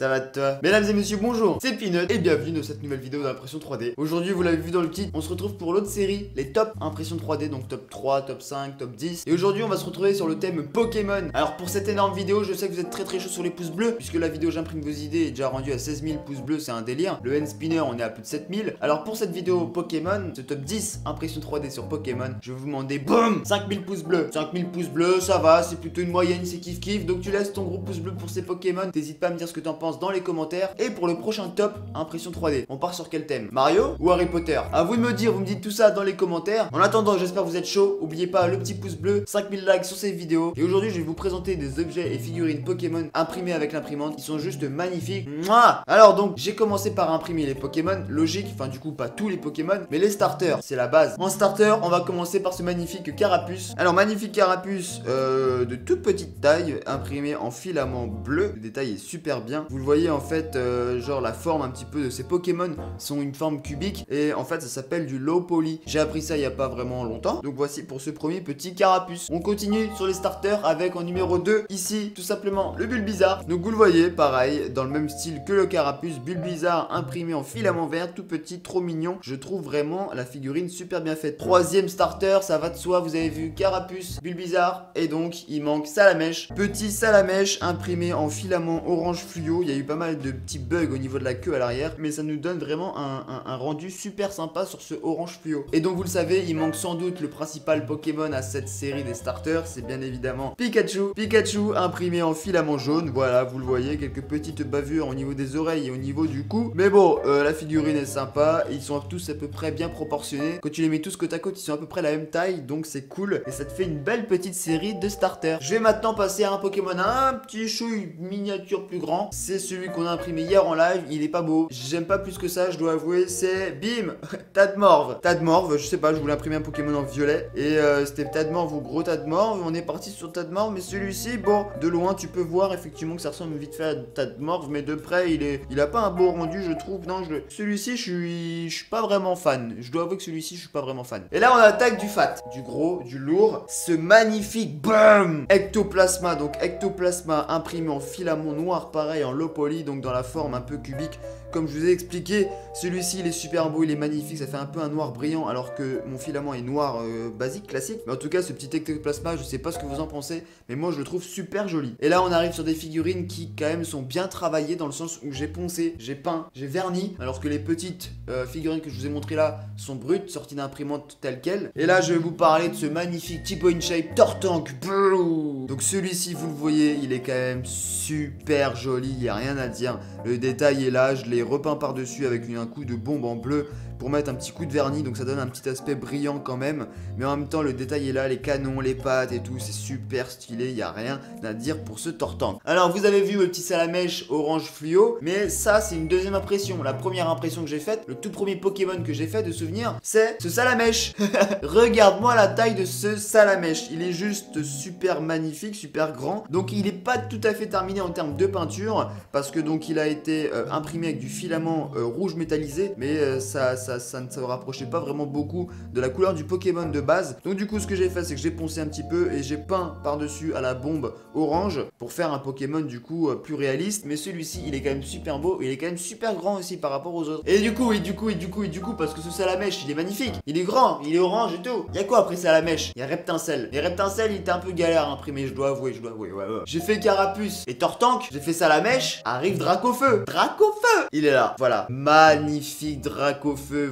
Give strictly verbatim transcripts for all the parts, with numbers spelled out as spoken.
Ça va de toi? Mesdames et messieurs, bonjour, c'est Peanut et bienvenue dans cette nouvelle vidéo d'impression trois D. Aujourd'hui, vous l'avez vu dans le titre, on se retrouve pour l'autre série, les top impression trois D, donc top trois, top cinq, top dix. Et aujourd'hui, on va se retrouver sur le thème Pokémon. Alors pour cette énorme vidéo, je sais que vous êtes très très chaud sur les pouces bleus, puisque la vidéo J'imprime vos idées est déjà rendue à seize mille pouces bleus, c'est un délire. Le N-Spinner, on est à plus de sept mille. Alors pour cette vidéo Pokémon, ce top dix impression trois D sur Pokémon, je vais vous demander, boum, cinq mille pouces bleus. cinq mille pouces bleus, ça va, c'est plutôt une moyenne, c'est kiff kiff. Donc tu laisses ton gros pouce bleu pour ces Pokémon. T'hésites pas à me dire ce que t'en penses dans les commentaires. Et pour le prochain top impression trois D, on part sur quel thème? Mario ou Harry Potter? À vous de me dire, vous me dites tout ça dans les commentaires. En attendant, j'espère que vous êtes chaud. N'oubliez pas le petit pouce bleu, cinq mille likes sur cette vidéo. Et aujourd'hui, je vais vous présenter des objets et figurines Pokémon imprimés avec l'imprimante qui sont juste magnifiques. Mouah. Alors donc, j'ai commencé par imprimer les Pokémon, logique, enfin du coup pas tous les Pokémon, mais les starters, c'est la base. En starter, on va commencer par ce magnifique Carapuce. Alors magnifique Carapuce euh, de toute petite taille, imprimé en filament bleu. Le détail est super bien. Vous le voyez en fait, euh, genre la forme un petit peu de ces Pokémon sont une forme cubique et en fait ça s'appelle du low poly. J'ai appris ça il y a pas vraiment longtemps. Donc voici pour ce premier petit Carapuce. On continue sur les starters avec en numéro deux ici tout simplement le Bulbizarre. Donc vous le voyez pareil dans le même style que le Carapuce, Bulbizarre imprimé en filament vert, tout petit, trop mignon. Je trouve vraiment la figurine super bien faite. Troisième starter, ça va de soi, vous avez vu Carapuce, Bulbizarre et donc il manque Salamèche. Petit Salamèche imprimé en filament orange fluo. Il y a eu pas mal de petits bugs au niveau de la queue à l'arrière, mais ça nous donne vraiment un, un, un rendu super sympa sur ce orange fluo. Et donc vous le savez, il manque sans doute le principal Pokémon à cette série des starters, c'est bien évidemment Pikachu. Pikachu imprimé en filament jaune, voilà, vous le voyez, quelques petites bavures au niveau des oreilles et au niveau du cou. Mais bon, euh, la figurine est sympa, ils sont tous à peu près bien proportionnés. Quand tu les mets tous côte à côte, ils sont à peu près la même taille, donc c'est cool. Et ça te fait une belle petite série de starters. Je vais maintenant passer à un Pokémon un petit chouille miniature plus grand. C'est celui qu'on a imprimé hier en live, il est pas beau. J'aime pas plus que ça, je dois avouer, c'est bim Tadmorve. Tadmorve, je sais pas, je voulais imprimer un Pokémon en violet. Et euh, c'était Tadmorve ou gros Tadmorve. On est parti sur Tadmorve, mais celui-ci, bon, de loin tu peux voir effectivement que ça ressemble vite fait à Tadmorve, mais de près il est, il a pas un beau rendu, je trouve. Non, je, celui-ci, je suis, je suis pas vraiment fan. Je dois avouer que celui-ci, je suis pas vraiment fan. Et là, on attaque du fat, du gros, du lourd. Ce magnifique, bam, Ectoplasma. Donc Ectoplasma imprimé en filament noir, pareil en low poly, donc dans la forme un peu cubique. Comme je vous ai expliqué, celui-ci il est super beau, il est magnifique, ça fait un peu un noir brillant alors que mon filament est noir euh, basique, classique. Mais en tout cas, ce petit Ectoplasma, je sais pas ce que vous en pensez, mais moi je le trouve super joli. Et là, on arrive sur des figurines qui quand même sont bien travaillées dans le sens où j'ai poncé, j'ai peint, j'ai verni, alors que les petites euh, figurines que je vous ai montrées là sont brutes, sorties d'imprimante telle quelle. Et là, je vais vous parler de ce magnifique T-Point Shape Tortank. Donc celui-ci, vous le voyez, il est quand même super joli, il n'y a rien à dire. Le détail est là, je l'ai repeint par-dessus avec un coup de bombe en bleu pour mettre un petit coup de vernis, donc ça donne un petit aspect brillant quand même, mais en même temps le détail est là, les canons, les pattes et tout, c'est super stylé, il n'y a rien à dire pour ce Tortank. Alors vous avez vu le petit Salamèche orange fluo, mais ça c'est une deuxième impression. La première impression que j'ai faite, le tout premier Pokémon que j'ai fait de souvenir, c'est ce Salamèche. Regarde-moi la taille de ce Salamèche, il est juste super magnifique, super grand, donc il n'est pas tout à fait terminé en termes de peinture, parce que donc il a été euh, imprimé avec du filament euh, rouge métallisé, mais euh, ça, ça Ça, ça ne se rapprochait pas vraiment beaucoup de la couleur du Pokémon de base. Donc du coup ce que j'ai fait c'est que j'ai poncé un petit peu et j'ai peint par dessus à la bombe orange pour faire un Pokémon du coup euh, plus réaliste. Mais celui-ci il est quand même super beau et il est quand même super grand aussi par rapport aux autres. Et du coup et du coup et du coup et du coup parce que ce Salamèche il est magnifique, il est grand, il est orange et tout. Il y a quoi après Salamèche? Il y a Reptincelle. Les Reptincelle il était un peu galère à imprimer, je dois avouer, je dois avouer, ouais, ouais. J'ai fait Carapuce et Tortank, j'ai fait Salamèche, arrive Dracofeu. Dracofeu, il est là, voilà, magnifique Dracofeu.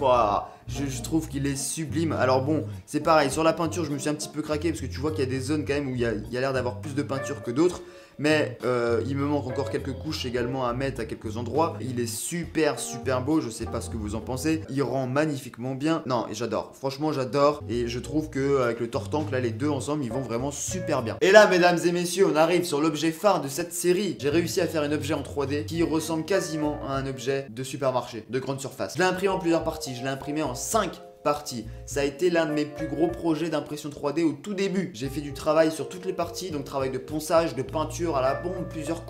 Je, je trouve qu'il est sublime. Alors bon, c'est pareil, sur la peinture je me suis un petit peu craqué parce que tu vois qu'il y a des zones quand même où il y a, il y a l'air d'avoir plus de peinture que d'autres. Mais euh, il me manque encore quelques couches également à mettre à quelques endroits. Il est super super beau, je sais pas ce que vous en pensez. Il rend magnifiquement bien. Non, et j'adore, franchement j'adore. Et je trouve que avec le Tortank là, les deux ensemble ils vont vraiment super bien. Et là mesdames et messieurs, on arrive sur l'objet phare de cette série. J'ai réussi à faire un objet en trois D qui ressemble quasiment à un objet de supermarché, de grande surface. Je l'ai imprimé en plusieurs parties, je l'ai imprimé en cinq parties. Ça a été l'un de mes plus gros projets d'impression trois D au tout début. J'ai fait du travail sur toutes les parties, donc travail de ponçage, de peinture à la bombe, plusieurs couches,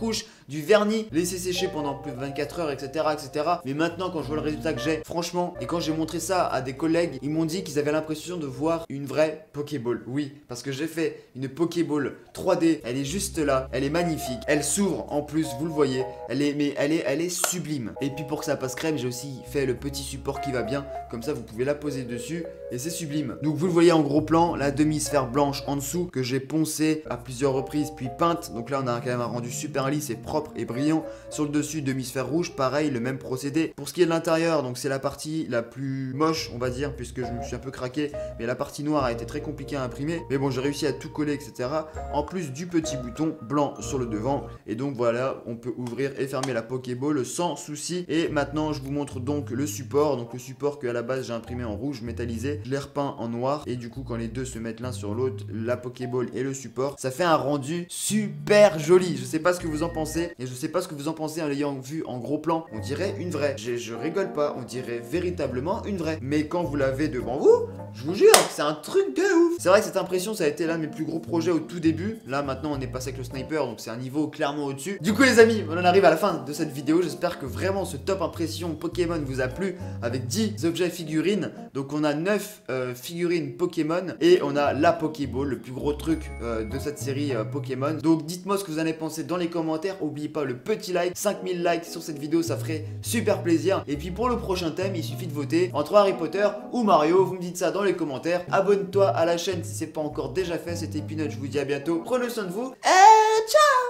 du vernis laissé sécher pendant plus de vingt-quatre heures, etc, etc. Mais maintenant quand je vois le résultat que j'ai, franchement, et quand j'ai montré ça à des collègues, ils m'ont dit qu'ils avaient l'impression de voir une vraie Pokéball. Oui, parce que j'ai fait une Pokéball trois D, elle est juste là, elle est magnifique, elle s'ouvre en plus, vous le voyez, elle est, mais elle est, elle est sublime. Et puis pour que ça passe crème, j'ai aussi fait le petit support qui va bien, comme ça vous pouvez la poser dessus et c'est sublime. Donc vous le voyez en gros plan, la demi-sphère blanche en dessous que j'ai poncé à plusieurs reprises puis peinte. Donc là on a quand même un rendu super lisse et propre et brillant. Sur le dessus, demi-sphère rouge, pareil, le même procédé. Pour ce qui est de l'intérieur, donc c'est la partie la plus moche on va dire, puisque je me suis un peu craqué, mais la partie noire a été très compliquée à imprimer, mais bon j'ai réussi à tout coller, etc. En plus du petit bouton blanc sur le devant, et donc voilà, on peut ouvrir et fermer la Pokéball sans souci. Et maintenant je vous montre donc le support, donc le support que à la base j'ai imprimé en rouge métallisé, je l'ai repeint en noir, et du coup quand les deux se mettent l'un sur l'autre, la Pokéball et le support, ça fait un rendu super joli. Je sais pas ce que vous en pensez, et je sais pas ce que vous en pensez en l'ayant vu en gros plan, on dirait une vraie, je, je rigole pas, on dirait véritablement une vraie. Mais quand vous l'avez devant vous, je vous jure, c'est un truc de ouf. C'est vrai que cette impression, ça a été l'un de mes plus gros projets au tout début. Là, maintenant, on est passé avec le sniper, donc c'est un niveau clairement au-dessus. Du coup, les amis, on en arrive à la fin de cette vidéo. J'espère que vraiment ce top impression Pokémon vous a plu avec dix objets figurines. Donc, on a neuf euh, figurines Pokémon et on a la Pokéball, le plus gros truc euh, de cette série euh, Pokémon. Donc, dites-moi ce que vous en avez pensé dans les commentaires. N'oubliez pas le petit like, cinq mille likes sur cette vidéo, ça ferait super plaisir. Et puis, pour le prochain thème, il suffit de voter entre Harry Potter ou Mario. Vous me dites ça dans les commentaires. Abonne-toi à la chaîne si c'est pas encore déjà fait. C'était Peanut, je vous dis à bientôt. Prenez soin de vous et ciao.